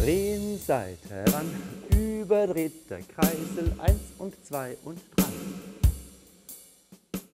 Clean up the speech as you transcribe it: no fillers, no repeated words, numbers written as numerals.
Drehen, Seite ran, überdreht der Kreisel, 1 und 2 und 3.